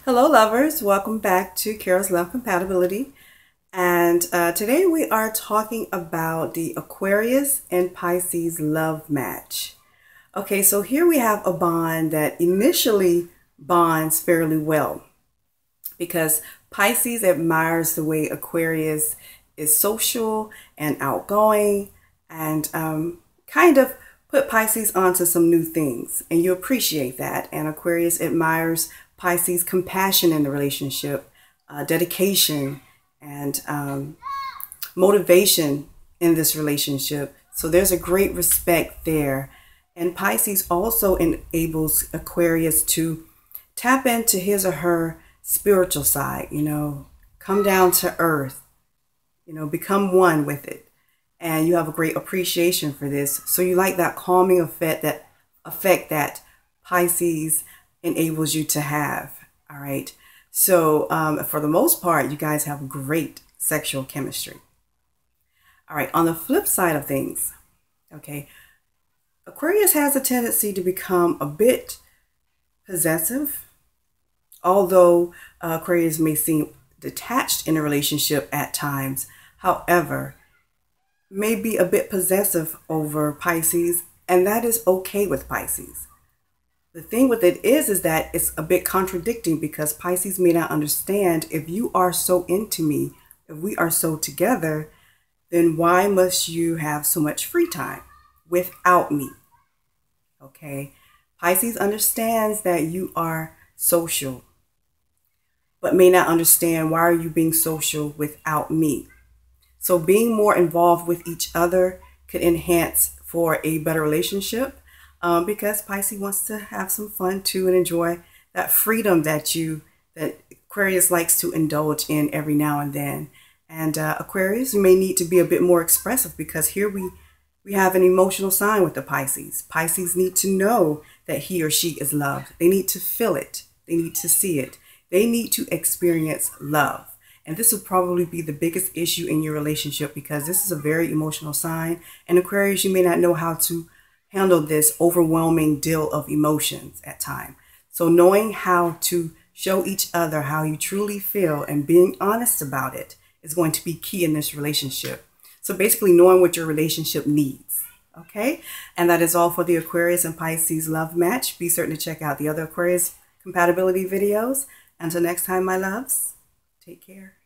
Hello lovers, welcome back to Carol's Love Compatibility. And today we are talking about the Aquarius and Pisces love match. Okay, so here we have a bond that initially bonds fairly well because Pisces admires the way Aquarius is social and outgoing and kind of put Pisces onto some new things, and you appreciate that. And Aquarius admires Pisces' compassion in the relationship, dedication, and motivation in this relationship. So there's a great respect there. And Pisces also enables Aquarius to tap into his or her spiritual side, come down to earth, become one with it. And you have a great appreciation for this. So you like that calming effect that Pisces enables you to have. All right. So for the most part, you guys have great sexual chemistry. All right. On the flip side of things, okay, Aquarius has a tendency to become a bit possessive, although Aquarius may seem detached in a relationship at times. However, may be a bit possessive over Pisces, and that is okay with Pisces. The thing with it is that it's a bit contradicting because Pisces may not understand, if you are so into me, if we are so together, then why must you have so much free time without me? Okay. Pisces understands that you are social, but may not understand, why are you being social without me? So being more involved with each other could enhance for a better relationship, because Pisces wants to have some fun too and enjoy that freedom that Aquarius likes to indulge in every now and then. And Aquarius, you may need to be a bit more expressive because here we have an emotional sign with the Pisces. Pisces need to know that he or she is loved. They need to feel it. They need to see it. They need to experience love. And this will probably be the biggest issue in your relationship because this is a very emotional sign. And Aquarius, you may not know how to handle this overwhelming deal of emotions at times. So knowing how to show each other how you truly feel and being honest about it is going to be key in this relationship. So basically knowing what your relationship needs. Okay. And that is all for the Aquarius and Pisces love match. Be certain to check out the other Aquarius compatibility videos. Until next time, my loves, take care.